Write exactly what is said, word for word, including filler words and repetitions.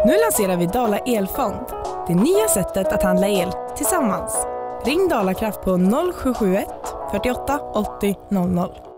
Nu lanserar vi Dala Elfond, det nya sättet att handla el tillsammans. Ring Dalakraft på noll sju sju ett fyrtioåtta åttio noll noll.